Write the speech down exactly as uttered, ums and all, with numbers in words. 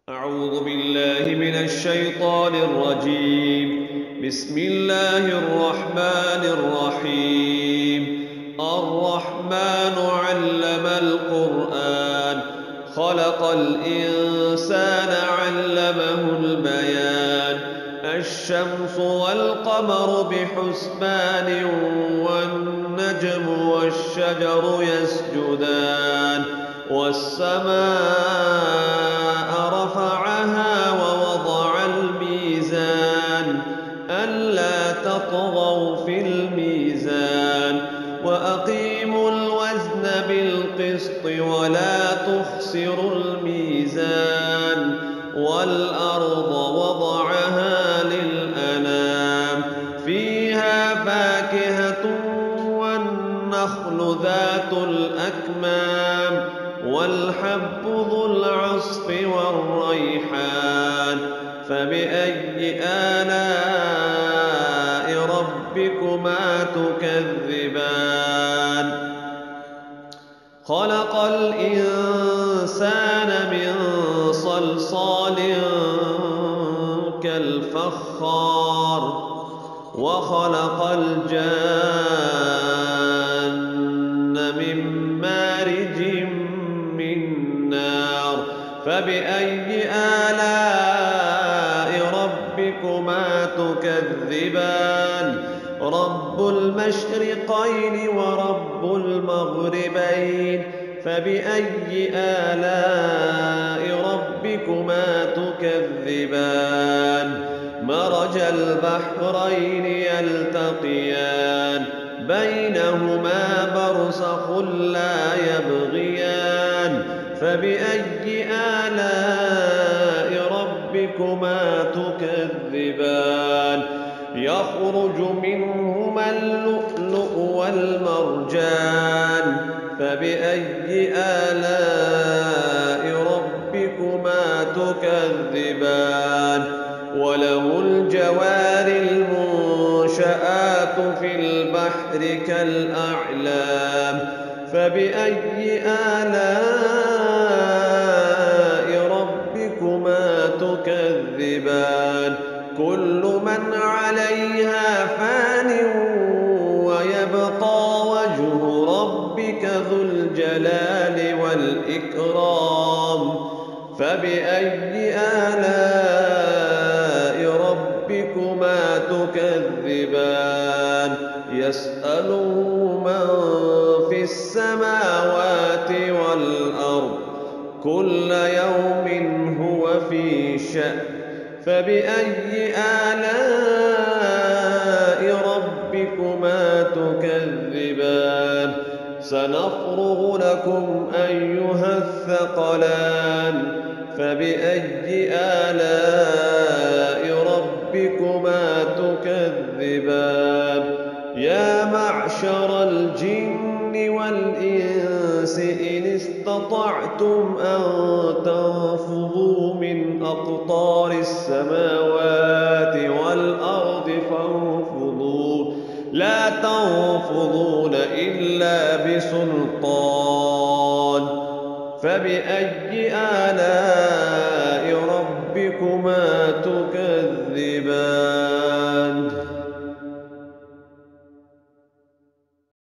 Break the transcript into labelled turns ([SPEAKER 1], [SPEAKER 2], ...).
[SPEAKER 1] أعوذ بالله من الشيطان الرجيم. بسم الله الرحمن الرحيم. الرحمن علم القرآن، خلق الإنسان علمه البيان. الشمس والقمر بحسبان، والنجم والشجر يسجدان. والسماء رفعها ووضع الميزان ألا تطغوا في الميزان، وأقيموا الوزن بالقسط ولا تخسروا الميزان. والأرض وضعها للأنام، فيها فاكهة والنخل ذات الأكمام، والحب ذو العصف والريحان. فبأي آلاء ربكما تكذبان؟ خلق الإنسان من صلصال كالفخار، وخلق الجان من مارج من نار. فبأي آلاء ربكما تكذبان؟ رب المشرقين ورب المغربين. فبأي آلاء ربكما تكذبان؟ مرج البحرين يلتقيان، بينهما برزخ لا يبغيان. فبأي آلاء ربكما تكذبان؟ يخرج منهما اللؤلؤ والمرجان. فبأي آلاء ربكما تكذبان؟ وله الجوار المنشآت في البحر كالأعلام. فبأي آلاء ربكما تكذبان؟ كل من عليها فان، ويبقى وجه ربك ذو الجلال والإكرام. فبأي آلاء ربكما تكذبان؟ يسأله من في السماوات والأرض، كل يوم هو في شأن. فبأي آلاء ربكما تكذبان؟ سنفرغ لكم أيها الثقلان. فبأي آلاء ربكما تكذبان؟ يا معشر الجن والإنس إن استطعتم أن تنفذوا من أقطار السماوات والأرض فانفذوا، لا تنفذون إلا بسلطان. فبأي آلاء ربكما تكذبان؟